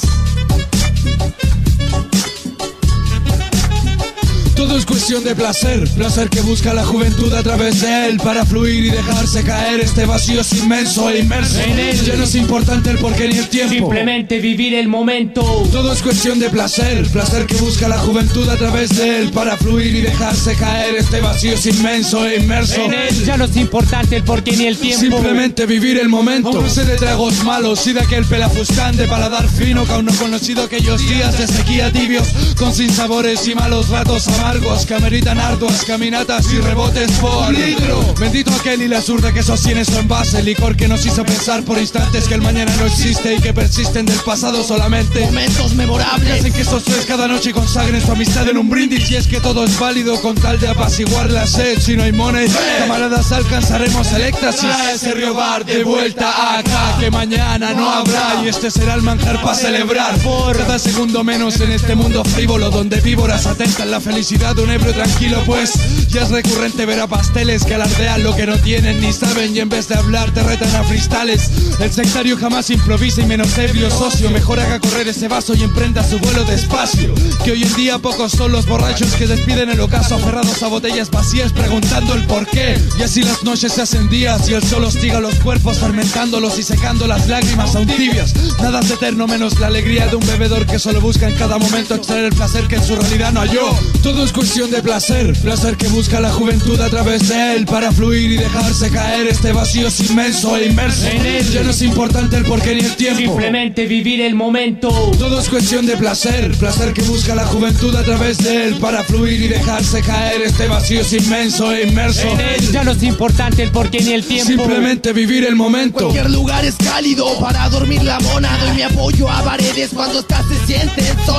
Todo es cuestión de placer, placer que busca la juventud a través de él, para fluir y dejarse caer. Este vacío es inmenso e inmerso en él. Ya no es importante el porqué ni el tiempo, simplemente vivir el momento. Todo es cuestión de placer, placer que busca la juventud a través de él, para fluir y dejarse caer. Este vacío es inmenso e inmerso en él. Ya no es importante el porqué ni el tiempo, simplemente vivir el momento. Aún no sé de tragos malos y de aquel pelafustán de paladar fino que aún no he conocido aquellos días de sequía tibios, con sinsabores y malos ratos amargos que ameritan arduas caminatas y rebotes por litro. Bendito aquel y la zurda que sostiene su envase, licor que nos hizo pensar por instantes que el mañana no existe y que persisten del pasado solamente momentos memorables. Hacen que estos tres cada noche consagren su amistad en un brindis. Y es que todo es válido con tal de apaciguar la sed. Si no hay money, camaradas, alcanzaremos el éxtasis. Ese río bar de vuelta acá, que mañana no habrá, y este será el manjar para celebrar. Por cada segundo menos en este mundo frívolo, donde víboras atentan la felicidad de un ebrio tranquilo, pues ya es recurrente ver a pasteles que alardean lo que no tienen ni saben, y en vez de hablar te retan a freestales. El sectario jamás improvisa y menos ebrio socio. Mejor haga correr ese vaso y emprenda su vuelo despacio, que hoy en día pocos son los borrachos que despiden el ocaso aferrados a botellas vacías preguntando el por qué. Y así las noches se hacen días y el sol hostiga los cuerpos fermentándolos y secando las lágrimas aún tibias. Nada es eterno menos la alegría de un bebedor que solo busca en cada momento extraer el placer que en su realidad no halló. Todo es cuestión de placer, placer que busca la juventud a través de él, para fluir y dejarse caer. Este vacío es inmenso e inmerso en él. Ya no es importante el porqué ni el tiempo, simplemente vivir el momento. Todo es cuestión de placer, placer que busca la juventud a través de él, para fluir y dejarse caer. Este vacío es inmenso e inmerso en él. Ya no es importante el porqué ni el tiempo, simplemente vivir el momento. Cualquier lugar es cálido para dormir la mona. Doy mi apoyo a paredes cuando estas se sienten solas.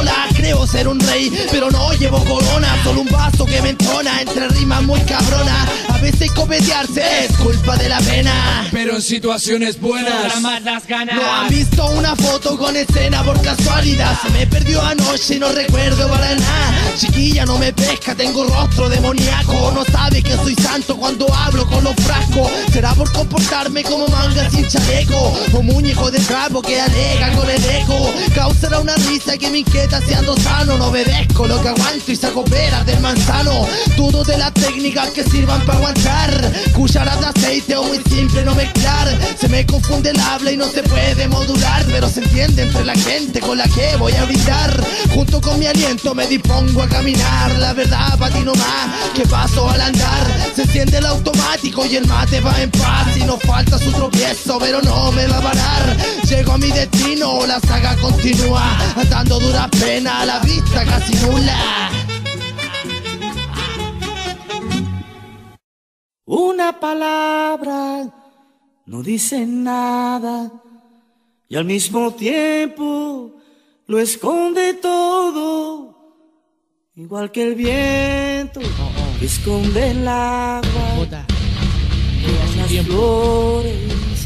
creo ser un rey, pero no llevo corona, solo un vaso que me entona entre rimas muy cabrona. A veces copetearse es culpa de la pena, pero en situaciones buenas más las ganas. no han visto una foto con escena por casualidad. Se me perdió anoche y no recuerdo para nada. Chiquilla no me pesca, tengo rostro demoníaco. No sabe que soy santo cuando hablo con los frascos. Será por comportarme como manga sin chaleco, o muñeco de trapo que alega con el eco. Causará una risa que me inquieta si ando sano. No obedezco lo que aguanto y saco peras del manzano. Dudo de las técnicas que sirvan para aguantar. Cucharadas de aceite o muy simple no mezclar. Se me confunde el habla y no se puede modular, pero se entiende entre la gente con la que voy a brindar. Junto con mi aliento me dispongo a caminar. La verdad pa' ti nomás, que paso al andar. Se enciende el automático y el mate va en paz. Y nos falta su tropiezo, pero no me va a parar. Llego a mi destino, la saga continúa, atando duras penas a la vista casi nula. Una palabra no dice nada y al mismo tiempo lo esconde todo, igual que el viento que esconde el agua, las flores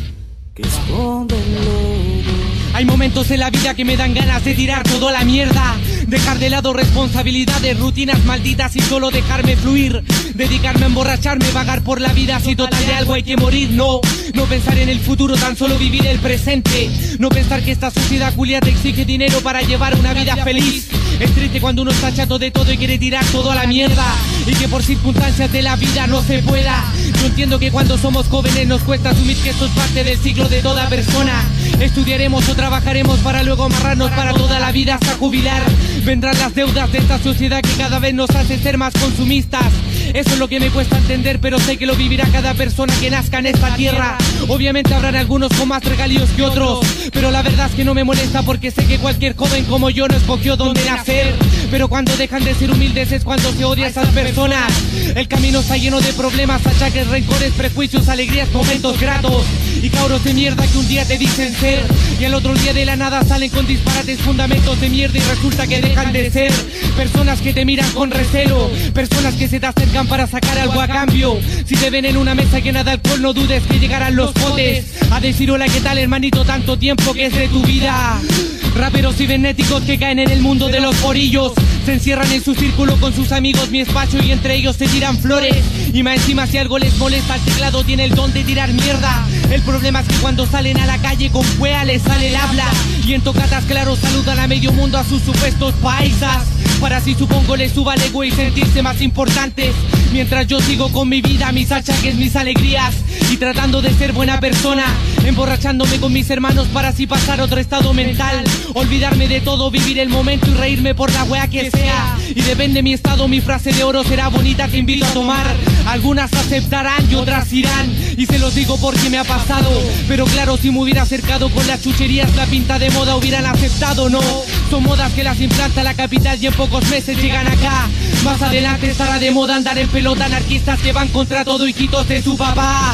que esconden el lodo. Hay momentos en la vida que me dan ganas de tirar todo a la mierda, dejar de lado responsabilidades, rutinas malditas y solo dejarme fluir, dedicarme a emborracharme, vagar por la vida. Si total de algo hay que morir, no pensar en el futuro, tan solo vivir el presente. No pensar que esta sociedad culia te exige dinero para llevar una vida feliz. Es triste cuando uno está chato de todo y quiere tirar todo a la mierda, y que por circunstancias de la vida no se pueda. Yo entiendo que cuando somos jóvenes nos cuesta asumir que esto es parte del ciclo de toda persona. Estudiaremos o trabajaremos para luego amarrarnos para toda la vida hasta jubilar. Vendrán las deudas de esta sociedad que cada vez nos hace ser más consumistas. Eso es lo que me cuesta entender, pero sé que lo vivirá cada persona que nazca en esta tierra. Obviamente habrán algunos con más regalíos que otros, pero la verdad es que no me molesta, porque sé que cualquier joven como yo no escogió dónde nacer. Pero cuando dejan de ser humildes es cuando se odia a esas personas. El camino está lleno de problemas, achaques, rencores, prejuicios, alegrías, momentos gratos y cabros de mierda que un día te dicen ser y al otro día de la nada salen con disparates fundamentos de mierda y resulta que dejan de ser. Personas que te miran con recelo, personas que se te acercan para sacar algo a cambio. Si te ven en una mesa llena de alcohol, no dudes que llegarán los potes a decir hola, ¿qué tal, hermanito? Tanto tiempo que es de tu vida. Raperos cibernéticos que caen en el mundo de los porillos, se encierran en su círculo con sus amigos, mi espacio, y entre ellos se tiran flores. Y más encima si algo les molesta, el teclado tiene el don de tirar mierda. El problema es que cuando salen a la calle con cuea les sale el habla, y en tocatas claro saludan a medio mundo a sus supuestos paisas, para así supongo les suba el ego y sentirse más importantes. Mientras yo sigo con mi vida, mis achaques, mis alegrías, y tratando de ser buena persona, emborrachándome con mis hermanos para así pasar otro estado mental. Olvidarme de todo, vivir el momento y reírme por la wea que sea. Y depende mi estado, mi frase de oro será bonita, te invito a tomar. Algunas aceptarán y otras irán, y se los digo porque me ha pasado. Pero claro, si me hubiera acercado con las chucherías, la pinta de moda hubieran aceptado, no. Son modas que las implanta la capital y en pocos meses llegan acá. Más adelante estará de moda andar en pelota, anarquistas que van contra todo, hijitos de su papá.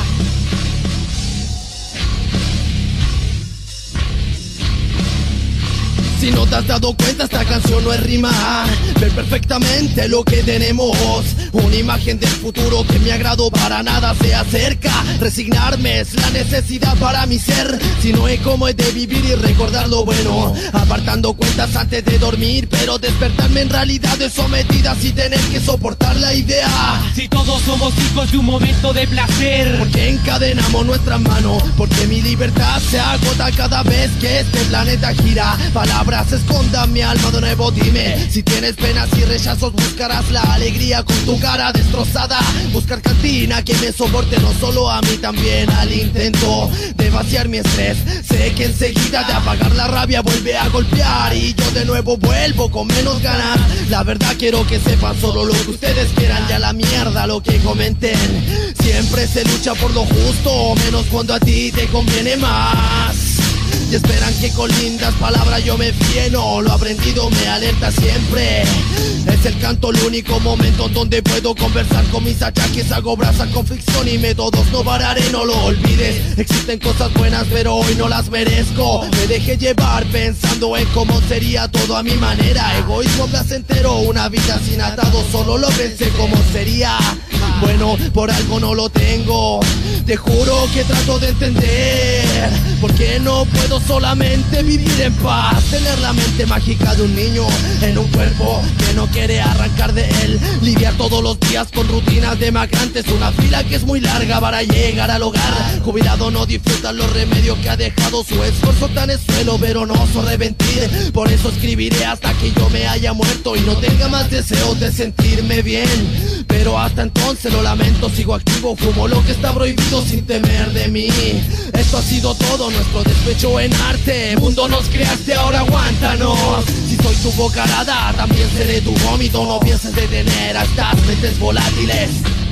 Si no te has dado cuenta, esta canción no es rima. Ver perfectamente lo que tenemos, una imagen del futuro que mi agrado para nada se acerca. Resignarme es la necesidad para mi ser, si no es como he de vivir y recordar lo bueno, apartando cuentas antes de dormir, pero despertarme en realidades sometidas y tener que soportar la idea. Si todos somos hijos de un momento de placer, porque encadenamos nuestras manos, porque mi libertad se agota cada vez que este planeta gira. Palabras escondan mi alma de nuevo, dime si tienes penas y rechazos, buscarás la alegría con tu cara destrozada. Buscar cantina que me soporte no solo a mí, también al intento de vaciar mi estrés. Sé que enseguida de apagar la rabia vuelve a golpear y yo de nuevo vuelvo con menos ganas. La verdad quiero que sepan solo lo que ustedes quieran, ya la mierda lo que comenten. Siempre se lucha por lo justo, menos cuando a ti te conviene más. Y esperan que con lindas palabras yo me fieno. Lo aprendido me alerta siempre. Es el canto el único momento donde puedo conversar con mis achaques. Hago brasa con ficción y métodos, no pararé, no lo olvides. Existen cosas buenas pero hoy no las merezco. Me dejé llevar pensando en cómo sería todo a mi manera. Egoísmo placentero, una vida sin atado. Solo lo pensé como sería. Bueno, por algo no lo tengo. Te juro que trato de entender por qué no puedo solamente vivir en paz. Tener la mente mágica de un niño en un cuerpo que no quiere arrancar de él. Lidiar todos los días con rutinas demacrantes. Una fila que es muy larga para llegar al hogar. Jubilado no disfruta los remedios que ha dejado su esfuerzo tan en suelo, pero no oso reventir. Por eso escribiré hasta que yo me haya muerto y no tenga más deseos de sentirme bien. Pero hasta entonces lo lamento, sigo activo, fumo lo que está prohibido sin temer de mí. Esto ha sido todo, nuestro despecho en arte. Mundo nos creaste, ahora aguántanos. Si soy tu bocarada, también seré tu vómito. No pienses detener a estas mentes volátiles.